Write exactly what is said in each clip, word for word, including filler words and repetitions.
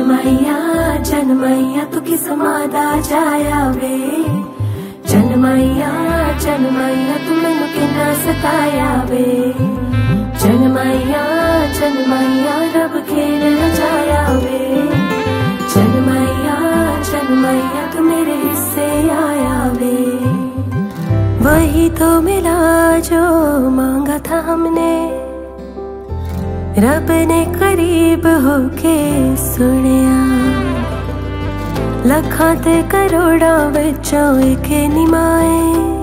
जन्मैया जन्मैया तू किस मादा जाया वे। जन्मैया जन्मैया तू मैनू किन्ना सताया वे। जन्मैया जन्मैया रब खेल रचाया वे। जन्मैया जन्मैया तू मेरे हिस्से आया वे। वही तो मिला जो मांगा था हमने, रब ने करीब होके सुनिया। लखां ते करोड़ां विचों एक निमाए,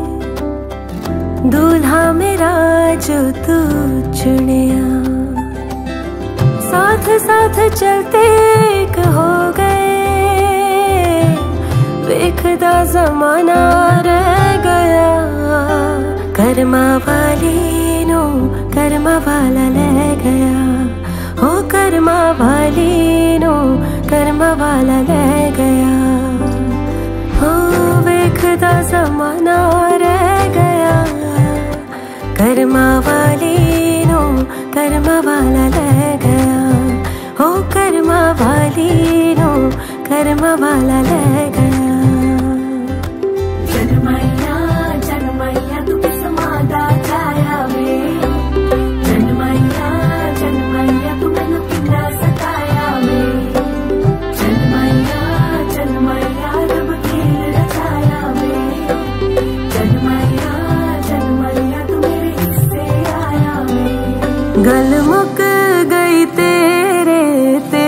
दूल्हा मेरा जो तू चुनिया। साथ साथ चलते एक हो गए, वेखदा जमाना रह गया। कर्मा वाली नो कर्मा वाला ले गया, हो कर्मा वाली नो कर्मा वाला ले गया। हो वेखदा जमाना रह गया, कर्मा वाली नो कर्मा वाला ले गया। हो कर्मा वाली नो कर्मा वाला ले गया। जन्मैया जन्मैया तू किस मादा जाया वे। जन्मैया जन्मैया तू मैनू किन्ना सताया वे। जन्मैया जन्मैया रब खेल रचाया वे। जन्मैया जन्मैया तू मेरे हिस्से आया वे। गल मुक गई तेरे ते,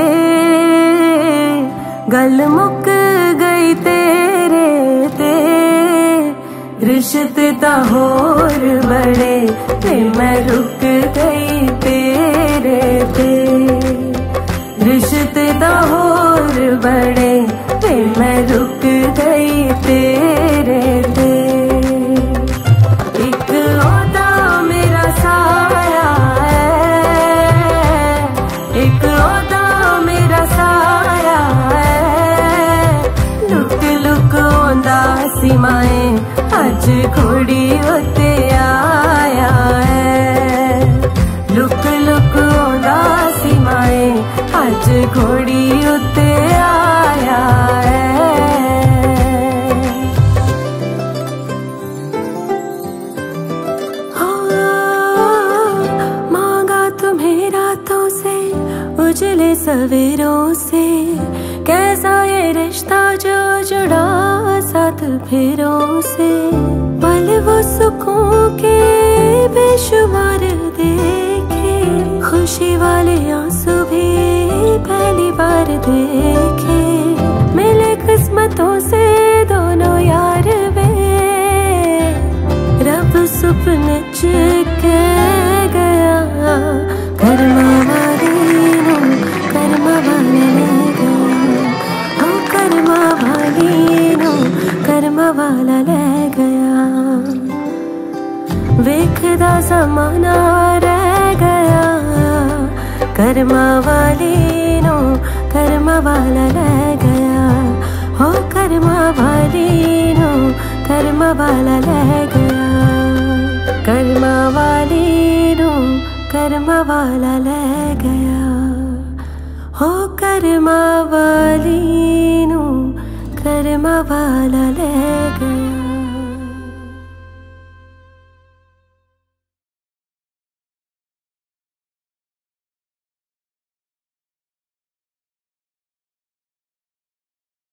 गल मुक गई तेरे ते। रिश्ते ता होर बड़े ते मैं रुक गई तेरे ते। रिश्ते ता होर बड़े ते मैं रुक गई तेरे ते। एक ओदा मेरा साया है, एक ओदा मेरा साया है। लुक लुक ओंदा सीमाए अज घोड़ी उत्ते आया है। लुक लुक ओंदा सीमाए अज घोड़ी उत्ते आया है। हो मांगा तुम्हें रातों से उजले सवेरों से, कैसा ये रिश्ता जो जुड़ा साथ फेरों से। पल वो सुकून के बेशुमार देखे, खुशी वाले आंसू भी पहली बार देखे। मिले किस्मतों से दोनों यार वे, रब सपने च कह गया। कर्मा वाली नो कर्मा वाला ले गया, हो कर्मा वाली नो कर्मा वाला ले गया। वेखदा जमाना रह गया, कर्मा वाली नो कर्मा वाला ले गया। हो कर्मा वाली नो कर्मा वाला ले गया। कर्मा वाली नो कर्मा वाला ले गया। हो कर्मा वाली नो कर्मा वाला ले